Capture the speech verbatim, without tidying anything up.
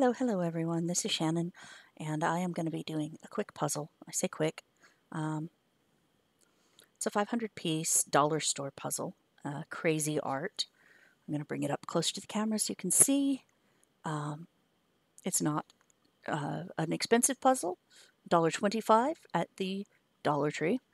Hello, hello everyone. This is Shannon, and I am going to be doing a quick puzzle. I say quick. Um, it's a five hundred piece dollar store puzzle, uh, crazy art. I'm going to bring it up close to the camera so you can see. Um, it's not uh, an expensive puzzle. one dollar twenty-five at the Dollar Tree.